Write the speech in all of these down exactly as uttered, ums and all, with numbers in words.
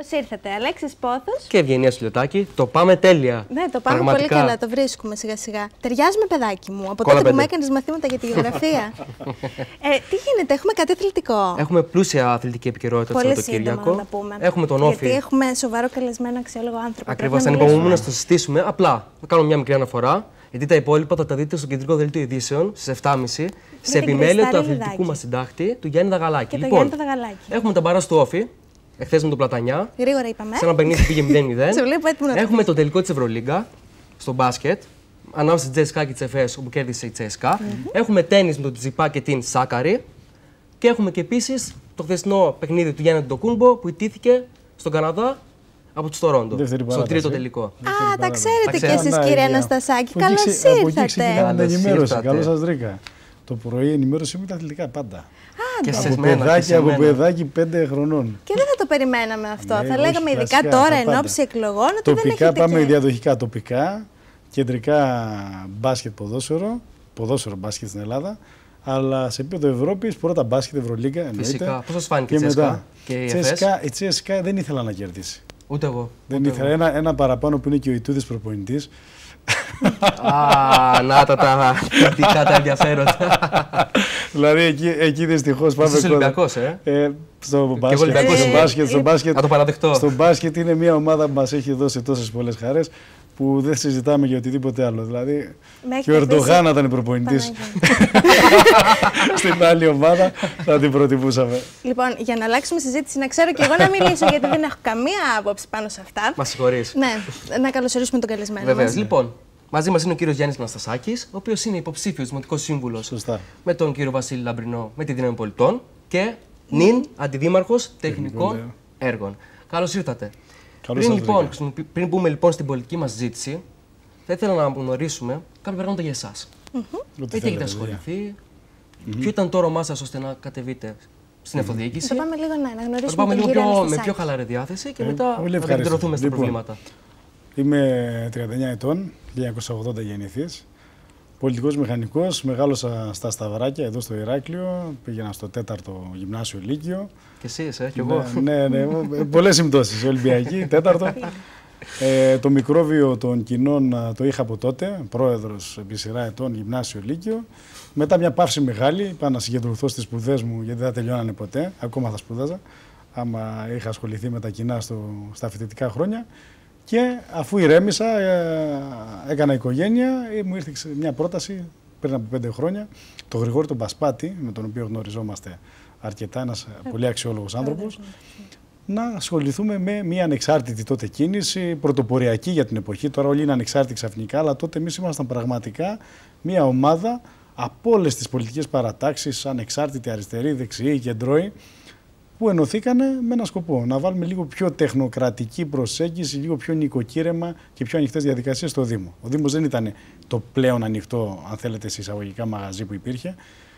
Καλώς ήρθατε, Αλέξης Πόθος. Και Ευγενία Σουλιωτάκη. Το πάμε τέλεια. Ναι, το πάμε Πραγματικά. πολύ καλά, το βρίσκουμε σιγά-σιγά. Ταιριάζουμε, παιδάκι μου, από τότε που μου έκανες μαθήματα για τη γεωγραφία. ε, τι γίνεται, έχουμε κάτι αθλητικό. Έχουμε πλούσια αθλητική επικαιρότητα το Σαββατοκύριακο. Να πούμε. Έχουμε τον Όφη. Γιατί έχουμε σοβαρό καλεσμένο αξιόλογο άνθρωπο. Ακριβώς, ανυπομονούμε να το συζητήσουμε. Απλά θα κάνω μια μικρή αναφορά. Γιατί τα υπόλοιπα θα τα δείτε στο κεντρικό δελτίο ειδήσεων στις επτά και μισή σε επιμέλεια του αθλητικού μας συντάκτη, του Γιάννη Δαγαλάκη. Και λοιπόν, το Γιάννη έχουμε τα μπαράζ του Όφη, εχθές με τον Πλατανιά. Γρήγορα είπαμε. Σε ένα παιχνίδι πήγε μηδέν μηδέν. Έχουμε το τελικό της Ευρωλίγκα στο μπάσκετ, ανάμεσα στη Τζέσικα και τη Εφές, όπου κέρδισε η Τσέσικα. Mm-hmm. Έχουμε τένις με τον Τζιπά και την Σάκαρη. Και έχουμε και επίσης το χθεσινό παιχνίδι του Γιάννη Αντετοκούνμπο που ιτήθηκε στον Καναδά από του Τορόντο. Στο τρίτο τελικό. Α, τα ξέρετε κι εσείς, κύριε Αναστασάκη. Καλώς ήρθατε. Καλώς σας βρήκα. Το πρωί η ενημέρωση μου ήταν αθλητικά πάντα. Και σε από μένα, παιδάκι, και από παιδάκι πέντε χρονών. Και δεν θα το περιμέναμε αυτό. Ναι, θα λέγαμε όχι, ειδικά τώρα εν ώψη εκλογών ότι τοπικά, δεν έχετε. Πάμε και... διαδοχικά τοπικά, κεντρικά μπάσκετ ποδόσφαιρο, ποδόσφαιρο μπάσκετ στην Ελλάδα. Αλλά σε επίπεδο Ευρώπης, πρώτα μπάσκετ, Ευρωλίγκα. Φυσικά. Πώς σας φάνηκε η Τσέσικα και η Εφές? Η Τσέσικα δεν ήθελα να κερδίσει. Ούτε εγώ. Δεν ούτε ήθελα. Εγώ. Ένα, ένα παραπάνω που είναι και ο Ιτούδης προπονητής. Α, να τα τα θετικά τα ενδιαφέροντα. Δηλαδή εκεί, εκεί δυστυχώς πάμε. Είσαι Ολυμπιακός, ε. ε στο μπάσκετ, ε, στο μπάσκετ, στο μπάσκετ. Να το παραδεχτώ. Στο μπάσκετ είναι μια ομάδα που μας έχει δώσει τόσες πολλές χαρές που δεν συζητάμε για οτιδήποτε άλλο. Δηλαδή και ο Ερντογάν ήταν προπονητής στην άλλη ομάδα, θα την προτιμούσαμε. Λοιπόν, για να αλλάξουμε συζήτηση, να ξέρω και εγώ να μιλήσω, γιατί δεν έχω καμία άποψη πάνω σε αυτά. Μας συγχωρείς. Ναι, να καλωσορίσουμε τον καλεσμένο. Βεβαίως. Λοιπόν, μαζί μας είναι ο κύριος Γιάννης Αναστασάκης, ο οποίος είναι υποψήφιος δημοτικός σύμβουλος. Σωστά. Με τον κύριο Βασίλη Λαμπρινό με τη Δύναμη Πολιτών και νυν αντιδήμαρχος τεχνικών έργων. Καλώς ήρθατε. Πριν, λοιπόν, πριν μπούμε λοιπόν στην πολιτική μας συζήτηση, θα ήθελα να γνωρίσουμε κάποια πράγματα για εσάς. Mm-hmm. Με τι έχετε ασχοληθεί, mm-hmm. ποιο ήταν το όνομά σας ώστε να κατεβείτε στην mm-hmm. αυτοδιοίκηση. Θα πάμε λίγο να γνωρίσουμε θα πάμε τον λίγο κύριο πιο, με πιο χαλαρή διάθεση και ε, μετά θα επικεντρωθούμε στα λοιπόν, προβλήματα. Είμαι τριάντα εννιά ετών, χίλια εννιακόσια ογδόντα γεννηθής. Πολιτικός μηχανικός, μεγάλωσα στα Σταυράκια, εδώ στο Ηράκλειο. Πήγαινα στο τέταρτο γυμνάσιο Λύκειο. Και εσύ, ε, κι εγώ. Ναι, ναι, ναι, πολλές συμπτώσεις. Ολυμπιακή, τέταρτο. ε, το μικρόβιο των κοινών το είχα από τότε, πρόεδρος επί σειρά ετών, γυμνάσιο Λύκειο. Μετά μια παύση μεγάλη, είπα να συγκεντρωθώ στις σπουδές μου, γιατί δεν θα τελειώνανε ποτέ. Ακόμα θα σπούδαζα, άμα είχα ασχοληθεί με τα κοινά στο, στα φοιτητικά χρόνια. Και αφού ηρέμησα, έκανα οικογένεια, μου ήρθε μια πρόταση πριν από πέντε χρόνια, τον Γρηγόρη τον Πασπάτη, με τον οποίο γνωριζόμαστε αρκετά, ένας πολύ αξιόλογος άνθρωπος, να ασχοληθούμε με μια ανεξάρτητη τότε κίνηση, πρωτοποριακή για την εποχή. Τώρα όλοι είναι ανεξάρτητοι ξαφνικά, αλλά τότε εμείς ήμασταν πραγματικά μια ομάδα από όλες τις πολιτικές παρατάξεις, ανεξάρτητοι, αριστεροί, δεξιοί, κεντρώοι, που ενωθήκανε με ένα σκοπό, να βάλουμε λίγο πιο τεχνοκρατική προσέγγιση, λίγο πιο νοικοκύρεμα και πιο ανοιχτές διαδικασίες στο Δήμο. Ο Δήμος δεν ήταν το πλέον ανοιχτό, αν θέλετε, σε εισαγωγικά μαγαζί που υπήρχε.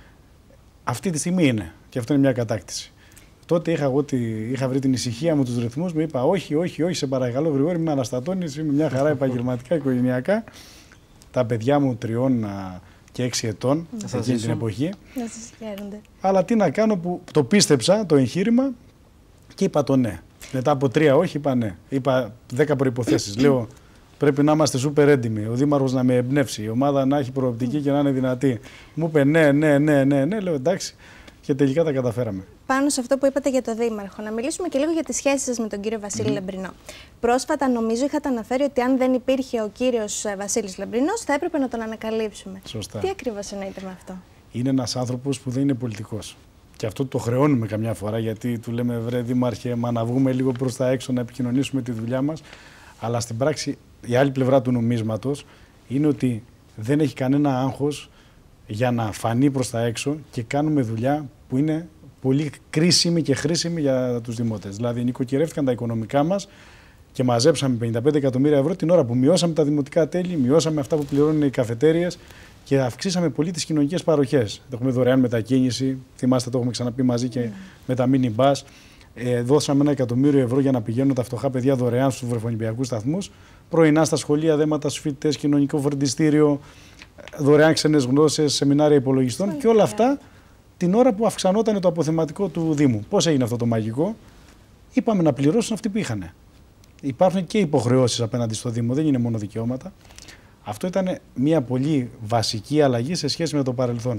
Αυτή τη στιγμή είναι και αυτό είναι μια κατάκτηση. Τότε είχα, εγώ, είχα βρει την ησυχία μου, τους ρυθμούς μου, είπα όχι, όχι, όχι, σε παρακαλώ Γρηγόρη, με αναστατώνεις, είμαι μια χαρά επαγγελματικά, οικογενειακά. Τα παιδιά μου τριών και έξι ετών σε εκείνη την εποχή. Να σας χαίρονται. Αλλά τι να κάνω που το πίστεψα το εγχείρημα και είπα το ναι. Μετά από τρία όχι είπα ναι. Είπα δέκα προϋποθέσεις. Λέω πρέπει να είμαστε σούπερ έντιμοι. Ο Δήμαρχος να με εμπνεύσει. Η ομάδα να έχει προοπτική και να είναι δυνατή. Μου είπε ναι, ναι, ναι, ναι, ναι. Λέω εντάξει. Και τελικά τα καταφέραμε. Πάνω σε αυτό που είπατε για το Δήμαρχο, να μιλήσουμε και λίγο για τις σχέσεις σας με τον κύριο Βασίλη mm. Λαμπρινό. Πρόσφατα, νομίζω, είχατε αναφέρει ότι αν δεν υπήρχε ο κύριος Βασίλης Λαμπρινός, θα έπρεπε να τον ανακαλύψουμε. Σωστά. Τι ακριβώς εννοείται με αυτό? Είναι ένας άνθρωπος που δεν είναι πολιτικός. Και αυτό το χρεώνουμε καμιά φορά, γιατί του λέμε βρε Δήμαρχε, μα να βγούμε λίγο προς τα έξω να επικοινωνήσουμε τη δουλειά μας. Αλλά στην πράξη, η άλλη πλευρά του νομίσματος είναι ότι δεν έχει κανένα άγχος για να φανεί προς τα έξω και κάνουμε δουλειά που είναι πολύ κρίσιμη και χρήσιμη για τους δημότες. Δηλαδή, νοικοκυρεύτηκαν τα οικονομικά μας και μαζέψαμε πενήντα πέντε εκατομμύρια ευρώ την ώρα που μειώσαμε τα δημοτικά τέλη, μειώσαμε αυτά που πληρώνουν οι καφετέριες και αυξήσαμε πολύ τις κοινωνικές παροχές. Έχουμε δωρεάν μετακίνηση, θυμάστε το έχουμε ξαναπεί μαζί και mm. με τα mini bus. Ε, δώσαμε ένα εκατομμύριο ευρώ για να πηγαίνουν τα φτωχά παιδιά δωρεάν στους βρεφονιπιακούς σταθμούς. Πρωινά στα σχολεία, δέματα στους φοιτητές, κοινωνικό φροντιστήριο, δωρεάν ξένες γνώσεις, σεμινάρια υπολογιστών mm. και όλα αυτά την ώρα που αυξανόταν το αποθεματικό του Δήμου. Πώς έγινε αυτό το μαγικό? είπαμε να πληρώσουν αυτοί που είχαν. Υπάρχουν και υποχρεώσεις απέναντι στο Δήμο, δεν είναι μόνο δικαιώματα. Αυτό ήταν μια πολύ βασική αλλαγή σε σχέση με το παρελθόν.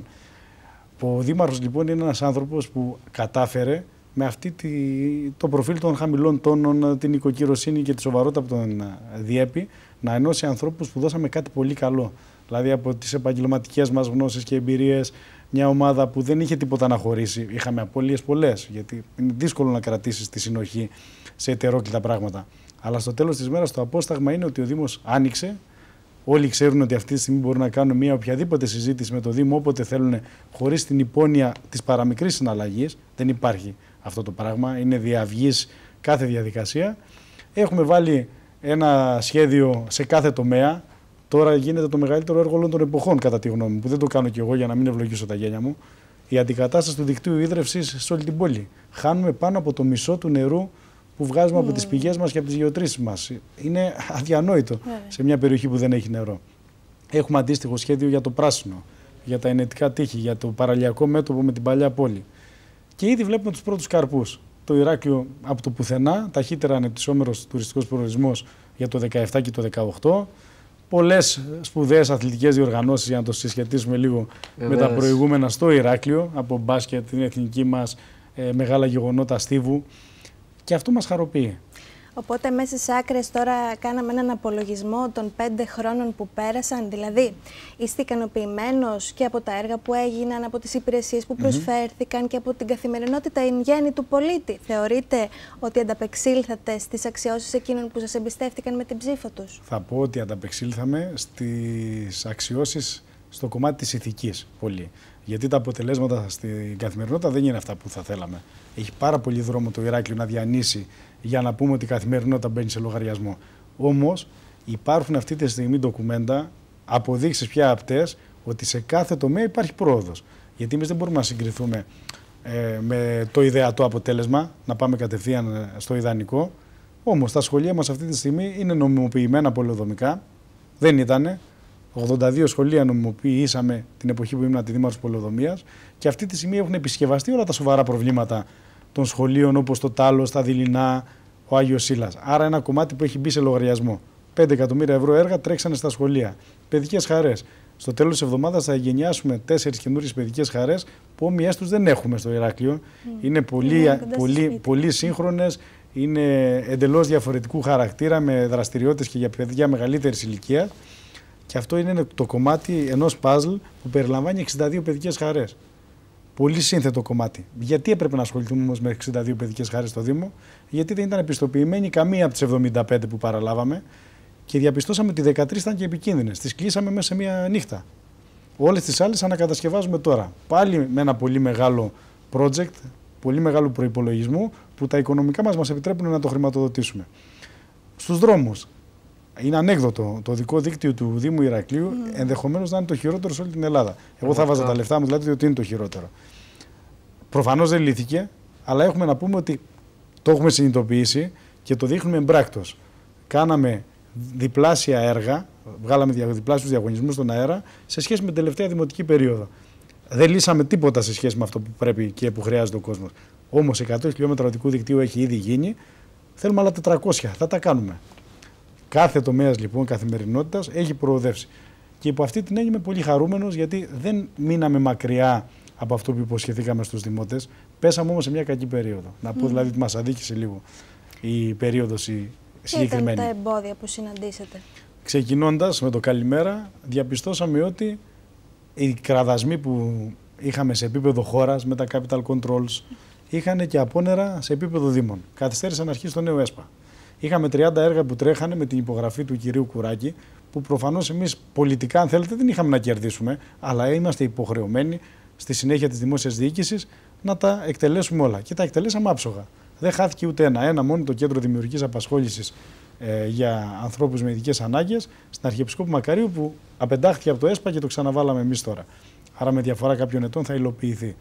Ο Δήμαρχος λοιπόν είναι ένας άνθρωπος που κατάφερε με αυτή τη, το προφίλ των χαμηλών τόνων, την οικοκυροσύνη και τη σοβαρότητα που τον διέπει, να ενώσει ανθρώπους που δώσαμε κάτι πολύ καλό. Δηλαδή από τις επαγγελματικές μας γνώσεις και εμπειρίες, μια ομάδα που δεν είχε τίποτα να χωρίσει. Είχαμε απώλειες πολλές, γιατί είναι δύσκολο να κρατήσεις τη συνοχή σε ετερόκλητα πράγματα. Αλλά στο τέλος της μέρας το απόσταγμα είναι ότι ο Δήμος άνοιξε. Όλοι ξέρουν ότι αυτή τη στιγμή μπορούν να κάνουν μια οποιαδήποτε συζήτηση με το Δήμο όποτε θέλουν, χωρίς την υπόνοια της παραμικρής συναλλαγής. Δεν υπάρχει αυτό το πράγμα. Είναι διαυγής κάθε διαδικασία. Έχουμε βάλει ένα σχέδιο σε κάθε τομέα. Τώρα γίνεται το μεγαλύτερο έργο όλων των εποχών, κατά τη γνώμη μου, που δεν το κάνω κι εγώ για να μην ευλογήσω τα γένια μου. Η αντικατάσταση του δικτύου ίδρευσης σε όλη την πόλη. Χάνουμε πάνω από το μισό του νερού που βγάζουμε mm. από τις πηγές μας και από τις γεωτρήσεις μας. Είναι αδιανόητο yeah. σε μια περιοχή που δεν έχει νερό. Έχουμε αντίστοιχο σχέδιο για το πράσινο, για τα ενετικά τείχη, για το παραλιακό μέτωπο με την παλιά πόλη. Και ήδη βλέπουμε τους πρώτους καρπούς. Το Ηράκλειο από το πουθενά, ταχύτερα ανεπτυσσόμενος τουριστικός προορισμός για το δεκαεπτά και το δεκαοκτώ. Πολλές σπουδαίες αθλητικές διοργανώσεις, για να το συσχετίσουμε λίγο Βεβαίως. με τα προηγούμενα στο Ηράκλειο, από μπάσκετ, την εθνική μας, ε, μεγάλα γεγονότα στίβου. Και αυτό μας χαροποιεί. Οπότε μέσα σε άκρες τώρα κάναμε έναν απολογισμό των πέντε χρόνων που πέρασαν. Δηλαδή, είστε ικανοποιημένος και από τα έργα που έγιναν, από τις υπηρεσίες που προσφέρθηκαν mm-hmm. και από την καθημερινότητα εν γέννη του πολίτη. Θεωρείτε ότι ανταπεξήλθατε στις αξιώσεις εκείνων που σας εμπιστεύτηκαν με την ψήφο τους? Θα πω ότι ανταπεξήλθαμε στις αξιώσεις στο κομμάτι της ηθικής πολύ. Γιατί τα αποτελέσματα στην καθημερινότητα δεν είναι αυτά που θα θέλαμε. Έχει πάρα πολύ δρόμο το Ηράκλειο να διανύσει για να πούμε ότι η καθημερινότητα μπαίνει σε λογαριασμό. Όμως υπάρχουν αυτή τη στιγμή ντοκουμέντα, αποδείξεις πια απτές, ότι σε κάθε τομέα υπάρχει πρόοδος. Γιατί εμείς δεν μπορούμε να συγκριθούμε ε, με το ιδεατό αποτέλεσμα, να πάμε κατευθείαν στο ιδανικό. Όμως τα σχολεία μας αυτή τη στιγμή είναι νομιμοποιημένα πολεοδομικά. Δεν ήτανε. ογδόντα δύο σχολεία νομιμοποιήσαμε την εποχή που ήμουν αντιδήμαρχος πολεοδομίας και αυτή τη στιγμή έχουν επισκευαστεί όλα τα σοβαρά προβλήματα των σχολείων όπως το Τάλος, τα Δειλινά, ο Άγιος Σίλας. Άρα ένα κομμάτι που έχει μπει σε λογαριασμό. πέντε εκατομμύρια ευρώ έργα τρέξανε στα σχολεία. Παιδικές χαρές. Στο τέλος της εβδομάδας θα εγκαινιάσουμε τέσσερις καινούριες παιδικές χαρές που όμοιές τους δεν έχουμε στο Ηράκλειο. Mm. Είναι πολύ, mm. πολύ, πολύ σύγχρονες, είναι εντελώς διαφορετικού χαρακτήρα με δραστηριότητες και για παιδιά μεγαλύτερης ηλικίας. Και αυτό είναι το κομμάτι ενός παζλ που περιλαμβάνει εξήντα δύο παιδικές χαρές. Πολύ σύνθετο κομμάτι. Γιατί έπρεπε να ασχοληθούμε όμως με εξήντα δύο παιδικές χαρές στο Δήμο? Γιατί δεν ήταν επιστοποιημένη καμία από τις εβδομήντα πέντε που παραλάβαμε και διαπιστώσαμε ότι δεκατρείς ήταν και επικίνδυνες. Τις κλείσαμε μέσα σε μία νύχτα. Όλες τις άλλες ανακατασκευάζουμε τώρα. Πάλι με ένα πολύ μεγάλο project, πολύ μεγάλο προϋπολογισμό που τα οικονομικά μας μας επιτρέπουν να το χρηματοδοτήσουμε. Στους δρόμους. Είναι ανέκδοτο. Το οδικό δίκτυο του Δήμου Ηρακλείου mm. ενδεχομένως να είναι το χειρότερο σε όλη την Ελλάδα. Εγώ θα βάζα τα λεφτά μου, δηλαδή ότι είναι το χειρότερο. Προφανώς δεν λύθηκε, αλλά έχουμε να πούμε ότι το έχουμε συνειδητοποιήσει και το δείχνουμε εμπράκτος. Κάναμε διπλάσια έργα, βγάλαμε διπλάσιους διαγωνισμούς στον αέρα σε σχέση με την τελευταία δημοτική περίοδο. Δεν λύσαμε τίποτα σε σχέση με αυτό που πρέπει και που χρειάζεται ο κόσμος. Όμως εκατό χιλιόμετρα οδικού δικτύου έχει ήδη γίνει. Θέλουμε άλλα τετρακόσια. Θα τα κάνουμε. Κάθε τομέας λοιπόν καθημερινότητας έχει προοδεύσει. Και υπό αυτή την έννοια είμαι πολύ χαρούμενος γιατί δεν μείναμε μακριά από αυτό που υποσχεθήκαμε στους δημότες. πέσαμε όμως σε μια κακή περίοδο. Να πω mm. δηλαδή ότι μας αδίκησε λίγο η περίοδος η συγκεκριμένη. Ποια ήταν τα εμπόδια που συναντήσατε? Ξεκινώντας με το καλημέρα, διαπιστώσαμε ότι οι κραδασμοί που είχαμε σε επίπεδο χώρας με τα capital controls είχαν και απόνερα σε επίπεδο δήμων. Καθυστέρησαν να αρχίσει το νέο ΕΣΠΑ. Είχαμε τριάντα έργα που τρέχανε με την υπογραφή του κυρίου Κουράκη, που προφανώς εμείς πολιτικά, αν θέλετε, δεν είχαμε να κερδίσουμε, αλλά είμαστε υποχρεωμένοι στη συνέχεια της δημόσιας διοίκησης να τα εκτελέσουμε όλα. Και τα εκτελέσαμε άψογα. Δεν χάθηκε ούτε ένα. Ένα μόνο το Κέντρο Δημιουργικής Απασχόλησης ε, για ανθρώπους με ειδικές ανάγκες στην Αρχιεπισκόπου Μακαρίου, που απεντάχθηκε από το ΕΣΠΑ και το ξαναβάλαμε εμείς τώρα. Άρα με διαφορά κάποιων ετών θα υλοποιηθεί.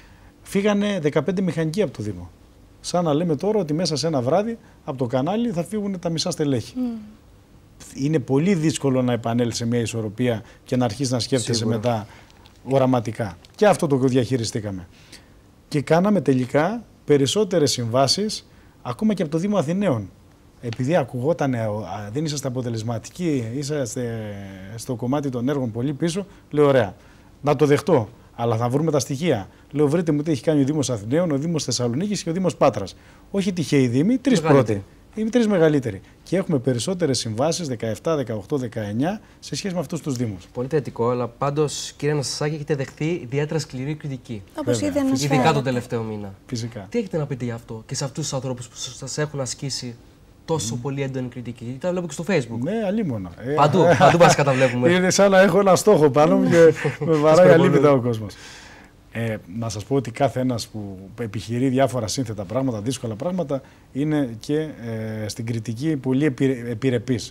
Φύγανε δεκαπέντε μηχανικοί από το Δήμο. Σαν να λέμε τώρα ότι μέσα σε ένα βράδυ από το κανάλι θα φύγουν τα μισά στελέχη. Mm. Είναι πολύ δύσκολο να επανέλθει σε μια ισορροπία και να αρχίσει να σκέφτεσαι Σίγουρα. μετά οραματικά. Και αυτό το διαχειριστήκαμε. Και κάναμε τελικά περισσότερες συμβάσεις ακόμα και από το Δήμο Αθηναίων. Επειδή ακουγόταν, δεν είσαστε αποτελεσματικοί, είσαστε στο κομμάτι των έργων πολύ πίσω, λέω ωραία, να το δεχτώ. Αλλά θα βρούμε τα στοιχεία. Λέω, βρείτε μου τι έχει κάνει ο Δήμος Αθηναίων, ο Δήμος Θεσσαλονίκης και ο Δήμος Πάτρας. Όχι τυχαίοι Δήμοι, τρεις πρώτοι. Είναι τρεις μεγαλύτεροι. Και έχουμε περισσότερες συμβάσεις, δεκαεπτά, δεκαοκτώ, δεκαεννιά, σε σχέση με αυτούς τους Δήμους. Πολύ θετικό, αλλά πάντως, κύριε Αναστασάκη, έχετε δεχθεί ιδιαίτερα σκληρή κριτική. Όπως ήδη αναφέρατε. Ειδικά τον τελευταίο μήνα. Φυσικά. Τι έχετε να πείτε γι' αυτό και σε αυτούς τους ανθρώπους που σας έχουν ασκήσει τόσο mm. πολύ έντονη κριτική? Γιατί τα βλέπω και στο Facebook. Ναι, αλίμονα. Παντού, παντού μας καταβλέπουμε. Είναι σαν να έχω ένα στόχο πάνω μου και με βαράει αλίμητα ο κόσμος. Ε, να σας πω ότι κάθε ένας που επιχειρεί διάφορα σύνθετα πράγματα, δύσκολα πράγματα, είναι και ε, στην κριτική πολύ επιρρεπής.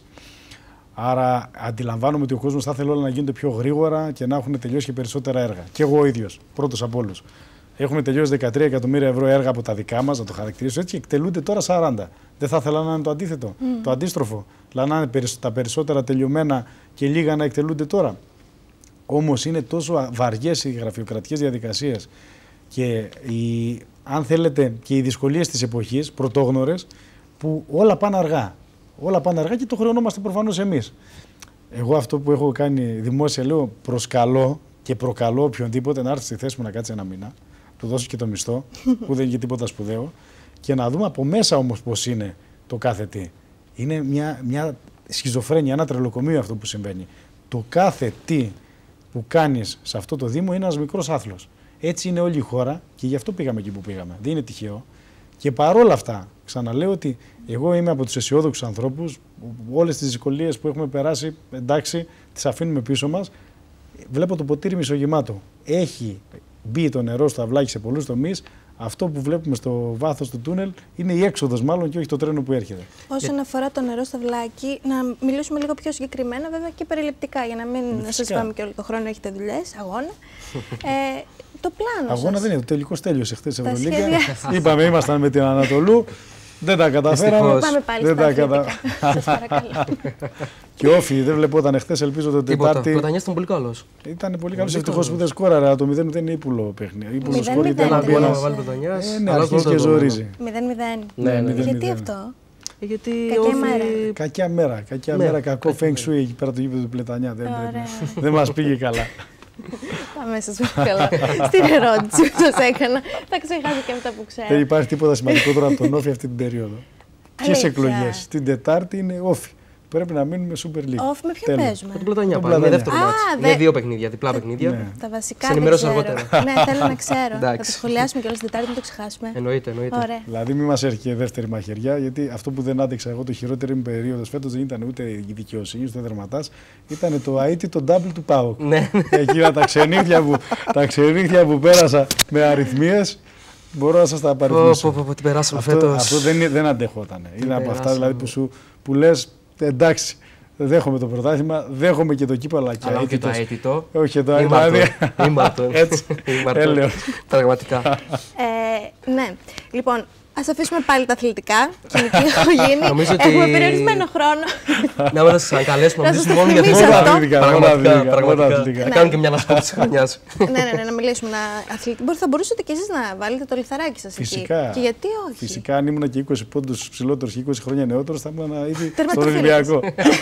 Άρα αντιλαμβάνομαι ότι ο κόσμος θα ήθελε όλα να γίνονται πιο γρήγορα και να έχουν τελειώσει και περισσότερα έργα. Και εγώ ο ίδιος, πρώτος από όλους. Έχουμε τελειώσει δεκατρία εκατομμύρια ευρώ έργα από τα δικά μας, να το χαρακτηρίσω έτσι, και εκτελούνται τώρα σαράντα. Δεν θα ήθελα να είναι το αντίθετο, mm. το αντίστροφο. Δηλαδή να είναι τα περισσότερα τελειωμένα και λίγα να εκτελούνται τώρα. Όμως είναι τόσο βαριές οι γραφειοκρατικές διαδικασίες και οι, αν θέλετε, και οι δυσκολίες της εποχής, πρωτόγνωρες, που όλα πάνε αργά. Όλα πάνε αργά και το χρεωνόμαστε προφανώς εμείς. Εγώ αυτό που έχω κάνει δημόσια, λέω, προσκαλώ και προκαλώ οποιονδήποτε να έρθει στη θέση μου να κάτσει ένα μήνα, του δώσω και το μισθό, που δεν είναι τίποτα σπουδαίο, και να δούμε από μέσα όμως πώς είναι το κάθε τι. Είναι μια, μια σχιζοφρένεια, ένα τρελοκομείο αυτό που συμβαίνει. Το κάθε τι που κάνεις σε αυτό το Δήμο είναι ένας μικρός άθλος. Έτσι είναι όλη η χώρα και γι' αυτό πήγαμε εκεί που πήγαμε. Δεν είναι τυχαίο. Και παρόλα αυτά, ξαναλέω ότι εγώ είμαι από τους αισιόδοξους ανθρώπους. Όλες τις δυσκολίες που έχουμε περάσει, εντάξει, τις αφήνουμε πίσω μας. Βλέπω το ποτήρι μισογεμάτο. Έχει μπει το νερό στο αυλάκι σε πολλούς τομείς. Αυτό που βλέπουμε στο βάθος του τούνελ είναι η έξοδος, μάλλον, και όχι το τρένο που έρχεται. Όσον αφορά το νερό στα βλάκι, να μιλήσουμε λίγο πιο συγκεκριμένα, βέβαια και περιληπτικά, για να μην σας πάμε και όλο το χρόνο, έχετε δουλειές, αγώνα. ε, το πλάνο σας. Αγώνα δεν είναι, το τελικός τέλειωσε χθες Ευρωλίγκα. Είπαμε, ήμασταν με την Ανατολού. Δεν τα καταφέραμε. Πάμε πάλι στα αθλητικά. Σας παρακαλώ. Και όφι, δεν βλεπόταν χθες, ελπίζω το Τετάρτη. Ο Πλατανιάς ήταν πολύ καλός. Ήταν πολύ καλός, ευτυχώς που δεν σκόραρε, αλλά το μηδέν μηδέν είναι ύπουλο παιχνίδι. Ύπουλο σκορεί, δεν βάλει Πλατανιάς. Ναι, αρχίζει και ζορίζει. μηδέν μηδέν. Ναι, γιατί αυτό? Γιατί κακιά μέρα. Κακιά μέρα, κακιά μέρα, κακό feng shui εκεί πέρα το γήπεδο του Πλατανιά. Δεν μας πήγε καλά. Πάμε σας παρακαλώ στην ερώτηση που σας έκανα. Θα ξεχάσω και αυτά που ξέρω. Δεν υπάρχει τίποτα σημαντικότερο από τον όφι αυτή την περίοδο. Ποιες εκλογές? Την Τετάρτη είναι όφι. Πρέπει να μείνουμε Super League. Όφι με ποιον παίζουμε? Με την Πλατανιά πάλι. Είναι δεύτερο μάτς. Είναι δύο παιχνίδια, διπλά παιχνίδια. Ναι. Τα βασικά δεν ξέρω. Αργότερα. Ναι, θέλω να ξέρω. Θα το σχολιάσουμε κιόλας την Τετάρτη, μην το ξεχάσουμε. Εννοείται, εννοείται. Ωραία. Δηλαδή, μην μας έρχεται και δεύτερη μαχαιριά, γιατί αυτό που δεν άντεξα εγώ το χειρότερη μου περίοδος φέτος δεν ήταν ούτε η δικαιοσύνη, ούτε δερματάς. Ήταν το αίτητο το double του ΠΑΟΚ. Ναι. Εκείνα τα ξενύχια που, τα ξενύχια που πέρασα με αριθμίες. Μπορώ να σας τα παριθμίσω. Πω, πω, τι περάσαμε αυτό, φέτος. Αυτό δεν, δεν αντεχόταν. Είναι από αυτά δηλαδή, που, σου, που λες, εντάξει, δέχομαι το πρωτάθλημα, δέχομαι και το κύπελλο. Αλλά όχι το αίτητο. Όχι το αίτητο. Ήμαρτον. Έτσι. Έλεος. Πραγματικά. Ε, ναι. Λοιπόν, ας αφήσουμε πάλι τα αθλητικά. Κοινική έχω γίνει. Έχουμε περιορισμένο χρόνο. Να μην σας ανακαλέσουμε να μιλήσουμε μόνο για αθλητικά. Πραγματικά. Να κάνουμε και μια ανασκόπηση της χρονιάς. Ναι, ναι, ναι, να μιλήσουμε αθλητικά. Θα μπορούσατε κι εσείς να βάλετε το λιθαράκι σας εκεί. Φυσικά. Και γιατί όχι? Φυσικά, αν ήμουν και είκοσι πόντους ψηλότερος και είκοσι χρόνια νεότερος, θα ήμουν ήδη στον Ολυμπιακό.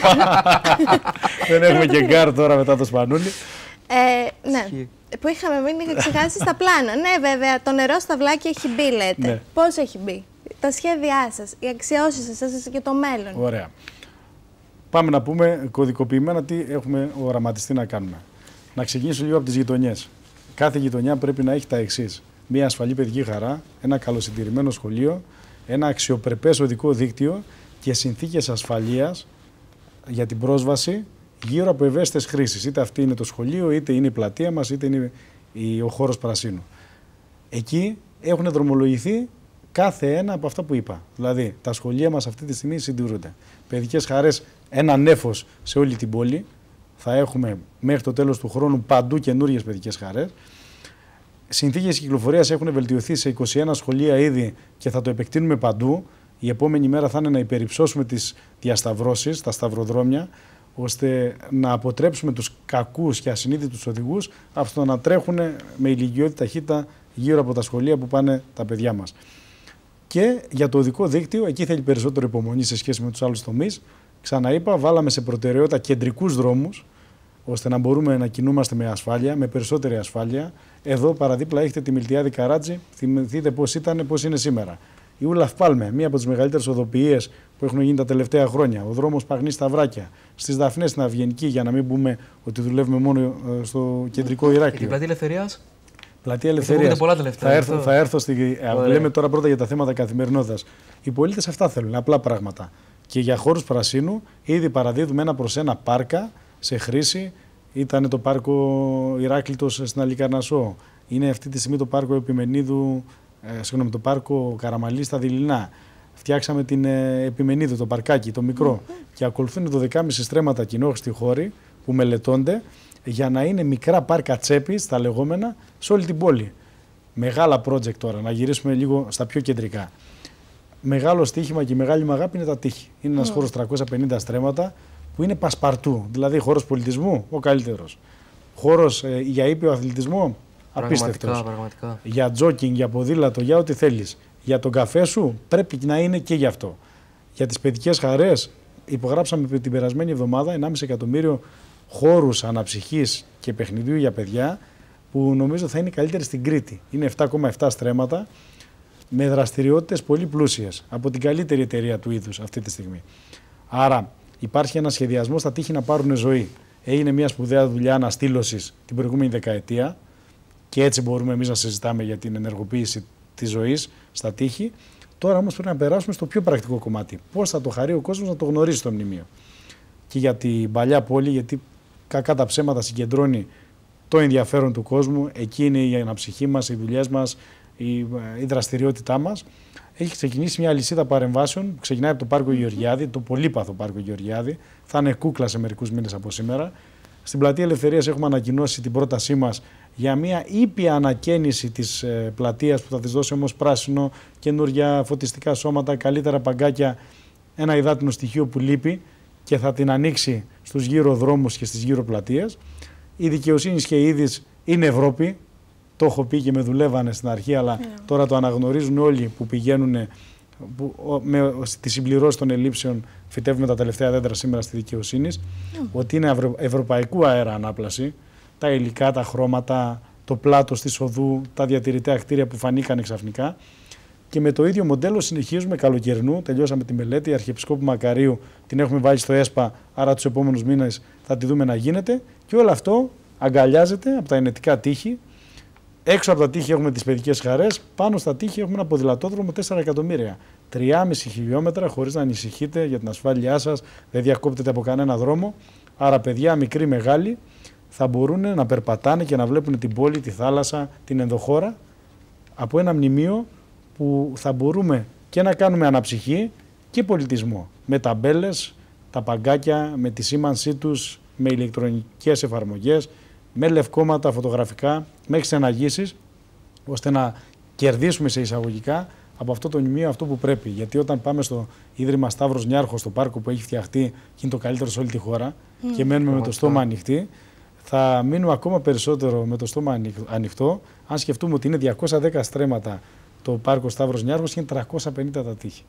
Δεν έχουμε και γκάρ τώρα μετά το Σπανούλι. Ναι. Που είχαμε μείνει, είχα ξεχάσει στα πλάνα. Ναι, βέβαια, το νερό στα βλάκια έχει μπει, λέτε. Ναι. Πώς έχει μπει? Τα σχέδιά σας, οι αξιώσεις σας και το μέλλον. Ωραία. Πάμε να πούμε κωδικοποιημένα τι έχουμε οραματιστεί να κάνουμε. Να ξεκινήσω λίγο από τις γειτονιές. Κάθε γειτονιά πρέπει να έχει τα εξής: μια ασφαλή παιδική χαρά, ένα καλοσυντηρημένο σχολείο, ένα αξιοπρεπές οδικό δίκτυο και συνθήκες ασφαλείας για την πρόσβαση γύρω από ευαίσθητες χρήσεις. Είτε αυτή είναι το σχολείο, είτε είναι η πλατεία μας, είτε είναι ο χώρος πρασίνου. Εκεί έχουν δρομολογηθεί κάθε ένα από αυτά που είπα. Δηλαδή, τα σχολεία μας αυτή τη στιγμή συντηρούνται. Παιδικές χαρές, ένα νέφος σε όλη την πόλη. Θα έχουμε μέχρι το τέλος του χρόνου παντού καινούριες παιδικές χαρές. Συνθήκες κυκλοφορίας έχουν βελτιωθεί σε είκοσι ένα σχολεία ήδη και θα το επεκτείνουμε παντού. Η επόμενη μέρα θα είναι να υπερυψώσουμε τις διασταυρώσεις, τα σταυροδρόμια, ώστε να αποτρέψουμε τους κακούς και ασυνείδητους οδηγούς από το να τρέχουν με ηλικιώδη ταχύτητα γύρω από τα σχολεία που πάνε τα παιδιά μας. Και για το οδικό δίκτυο, εκεί θέλει περισσότερο υπομονή σε σχέση με τους άλλους τομείς. Ξαναείπα, βάλαμε σε προτεραιότητα κεντρικούς δρόμους, ώστε να μπορούμε να κινούμαστε με ασφάλεια, με περισσότερη ασφάλεια. Εδώ παραδίπλα έχετε τη Μιλτιάδη Καράτζη, θυμηθείτε πώς ήταν, πώς είναι σήμερα. Η Ούλαφ Πάλμε, μία από τις μεγαλύτερες οδοποιίες που έχουν γίνει τα τελευταία χρόνια. Ο δρόμος Παγνής-Σταυράκια. Στις Δαφνές στην Αυγενική, για να μην πούμε ότι δουλεύουμε μόνο στο κεντρικό Ηράκλειο. Και την Πλατεία Ελευθερίας. Πλατεία Ελευθερίας. Θα έρθω, θα έρθω στη. Λέμε τώρα πρώτα για τα θέματα καθημερινότητας. Οι πολίτες αυτά θέλουν, απλά πράγματα. Και για χώρους πρασίνου, ήδη παραδίδουμε ένα προς ένα πάρκα σε χρήση. Ήταν το πάρκο Ηράκλειτος στην Αλικαρνασσό. Είναι αυτή τη στιγμή το πάρκο Επιμενίδου, ε, συγγνώμη, το πάρκο Καραμαλή στα Δειλινά. Φτιάξαμε την ε, Επιμενίδου, το παρκάκι, το μικρό. Mm-hmm. Και ακολουθούν δώδεκα και μισό στρέμματα κοινόχρηστοι χώροι που μελετώνται για να είναι μικρά πάρκα τσέπης, τα λεγόμενα, σε όλη την πόλη. Μεγάλα project τώρα, να γυρίσουμε λίγο στα πιο κεντρικά. Μεγάλο στοίχημα και μεγάλη μου αγάπη είναι τα τείχη. Είναι ένας mm. χώρος τριακόσια πενήντα στρέμματα που είναι πασπαρτού. Δηλαδή χώρος πολιτισμού, ο καλύτερος. Χώρος ε, για ήπιο αθλητισμό, απίστευτος. Πραγματικά. Για τζόκινγκ, για ποδήλατο, για ό,τι θέλεις. Για τον καφέ σου πρέπει να είναι και γι' αυτό. Για τις παιδικές χαρές, υπογράψαμε την περασμένη εβδομάδα ενάμιση εκατομμύριο χώρους αναψυχής και παιχνιδιού για παιδιά, που νομίζω θα είναι καλύτεροι στην Κρήτη. Είναι επτά κόμμα επτά στρέμματα με δραστηριότητες πολύ πλούσιες, από την καλύτερη εταιρεία του είδους αυτή τη στιγμή. Άρα υπάρχει ένα σχεδιασμό στα τείχη να πάρουν ζωή. Έγινε μια σπουδαία δουλειά αναστήλωσης την προηγούμενη δεκαετία και έτσι μπορούμε εμείς να συζητάμε για την ενεργοποίηση της ζωής στα τείχη. Τώρα όμως πρέπει να περάσουμε στο πιο πρακτικό κομμάτι. Πώς θα το χαρεί ο κόσμος να το γνωρίσει το μνημείο. Και για την παλιά πόλη, γιατί κακά τα ψέματα συγκεντρώνει το ενδιαφέρον του κόσμου, εκεί είναι η αναψυχή μας, οι δουλειές μας, η, η δραστηριότητά μας. Έχει ξεκινήσει μια λυσίδα παρεμβάσεων που ξεκινάει από το Πάρκο Γεωργιάδη, το πολύπαθο Πάρκο Γεωργιάδη. Θα είναι κούκλα σε μερικούς μήνες από σήμερα. Στην Πλατεία Ελευθερίας έχουμε ανακοινώσει την πρότασή μας για μια ήπια ανακαίνιση της ε, πλατείας, που θα της δώσει όμως πράσινο, καινούργια φωτιστικά σώματα, καλύτερα παγκάκια, ένα υδάτινο στοιχείο που λείπει και θα την ανοίξει στους γύρω δρόμους και στις γύρω πλατείες. Η δικαιοσύνη και η είδης είναι Ευρώπη. Το έχω πει και με δουλεύανε στην αρχή, αλλά yeah. τώρα το αναγνωρίζουν όλοι που πηγαίνουν που, με τη συμπληρώση των ελλείψεων. Φυτεύουμε τα τελευταία δέντρα σήμερα στη δικαιοσύνη. Yeah. Ότι είναι ευρω, ευρωπαϊκού αέρα ανάπλαση. Τα υλικά, τα χρώματα, το πλάτος της οδού, τα διατηρητέα κτίρια που φανήκαν ξαφνικά. Και με το ίδιο μοντέλο συνεχίζουμε καλοκαιρινού. Τελειώσαμε τη μελέτη. Η Αρχιεπισκόπου Μακαρίου την έχουμε βάλει στο ΕΣΠΑ, άρα τους επόμενους μήνες θα τη δούμε να γίνεται. Και όλο αυτό αγκαλιάζεται από τα ενετικά τείχη. Έξω από τα τείχη έχουμε τις παιδικές χαρές. Πάνω στα τείχη έχουμε ένα ποδηλατόδρομο τέσσερα εκατομμύρια. τρία κόμμα πέντε χιλιόμετρα, χωρίς να ανησυχείτε για την ασφάλειά σας. Δεν διακόπτεται από κανένα δρόμο. Άρα, παιδιά, μικροί, μεγάλοι, θα μπορούν να περπατάνε και να βλέπουν την πόλη, τη θάλασσα, την ενδοχώρα από ένα μνημείο που θα μπορούμε και να κάνουμε αναψυχή και πολιτισμό. Με ταμπέλες, τα παγκάκια, με τη σήμανσή τους, με ηλεκτρονικές εφαρμογές, με λευκόματα φωτογραφικά, με ξεναγήσεις, ώστε να κερδίσουμε σε εισαγωγικά από αυτό το μνημείο αυτό που πρέπει. Γιατί όταν πάμε στο Ίδρυμα Σταύρος Νιάρχος, στο πάρκο που έχει φτιαχτεί και είναι το καλύτερο σε όλη τη χώρα, mm. και μένουμε mm. με το στόμα ανοιχτή, θα μείνουμε ακόμα περισσότερο με το στόμα ανοιχτό, αν σκεφτούμε ότι είναι διακόσια δέκα στρέμματα το πάρκο Σταύρος Νιάρχος και είναι τριακόσια πενήντα τα τείχη.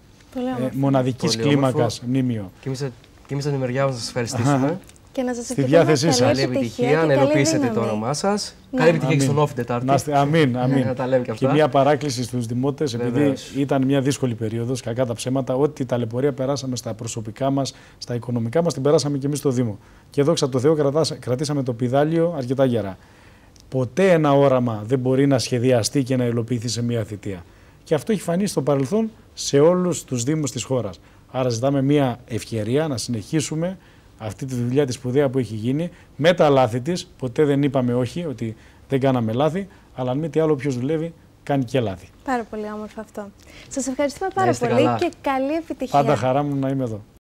Ε, μοναδικής κλίμακας μνημείο. Και εμείς, και εμείς από τη μεριά μας να σας ευχαριστήσουμε. Και να σας στη διάθεσή σας. Καλή επιτυχία, να υλοποιήσετε το όνομά σας. Ναι. Καλή επιτυχία και στον Όφη Τετάρτη. Αμήν, αμήν. Να τα λέμε και αυτά. Και μια παράκληση στους δημότες, επειδή ήταν μια δύσκολη περίοδος, κακά τα ψέματα, ό,τι ταλαιπωρία περάσαμε στα προσωπικά μας, στα οικονομικά μας, την περάσαμε και εμείς στο Δήμο. Και δόξα τω Θεώ κρατήσαμε το πηδάλιο αρκετά γερά. Ποτέ ένα όραμα δεν μπορεί να σχεδιαστεί και να υλοποιηθεί σε μια θητεία. Και αυτό έχει φανεί στο παρελθόν σε όλους τους Δήμους της χώρας. Άρα ζητάμε μια ευκαιρία να συνεχίσουμε αυτή τη δουλειά τη σπουδαία που έχει γίνει, με τα λάθη της. Ποτέ δεν είπαμε όχι, ότι δεν κάναμε λάθη, αλλά αν μη τι άλλο, όποιος δουλεύει κάνει και λάθη. Πάρα πολύ όμορφο αυτό. Σας ευχαριστούμε πάρα πολύ καλά. Και καλή επιτυχία. Πάντα χαρά μου να είμαι εδώ.